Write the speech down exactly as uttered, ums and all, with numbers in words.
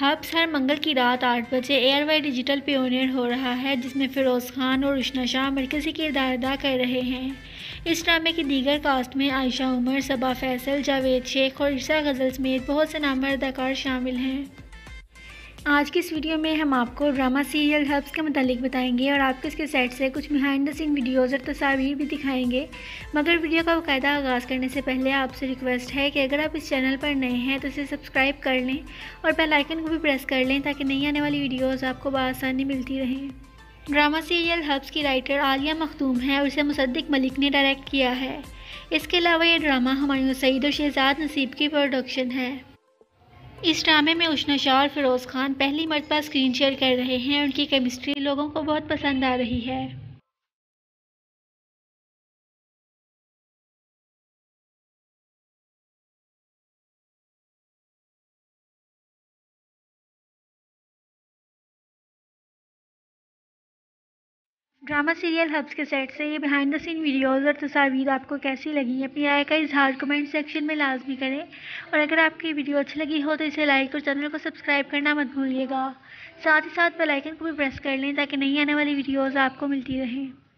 Hubs हर मंगल की रात आठ बजे एयरवाई डिजिटल पे ऑन एयर हो रहा है, जिसमें फ़िरोज़ खान और उष्ना शाह मरकज़ी किरदार अदा कर रहे हैं। इस ड्रामे की दीगर कास्ट में आयशा उमर, सबा फैसल, जावेद शेख और ईसा गज़ल समेत बहुत से नामवर अदाकार शामिल हैं। आज की इस वीडियो में हम आपको ड्रामा सीरियल हब्स के मुतालिक बताएंगे और आपको इसके सेट से कुछ बिहाइंड द सीन वीडियोज़ और तस्वीर भी दिखाएंगे। मगर वीडियो का बाकायदा आगाज़ करने से पहले आपसे रिक्वेस्ट है कि अगर आप इस चैनल पर नए हैं तो इसे सब्सक्राइब कर लें और बेल आइकन को भी प्रेस कर लें ताकि नई आने वाली वीडियोज़ आपको बआसानी मिलती रहें। ड्रामा सीरियल हब्स की राइटर आलिया मखदूम है और इसे मुसद्दिक मलिक ने डायरेक्ट किया है। इसके अलावा ये ड्रामा हुमायूं सईद और शहजाद नसीब की प्रोडक्शन है। इस ड्रामे में उष्ना शाह और फ़िरोज़ खान पहली मर्तबा स्क्रीन शेयर कर रहे हैं। उनकी केमिस्ट्री लोगों को बहुत पसंद आ रही है। ड्रामा सीरियल हब्स के सेट से ये बिहाइंड द सीन वीडियोज़ और तस्वीर आपको कैसी लगी, अपनी राय का इजहार कमेंट सेक्शन में लाजमी करें। और अगर आपकी वीडियो अच्छी लगी हो तो इसे लाइक और चैनल को सब्सक्राइब करना मत भूलिएगा। साथ ही साथ बेल आइकन को भी प्रेस कर लें ताकि नई आने वाली वीडियोज़ आपको मिलती रहें।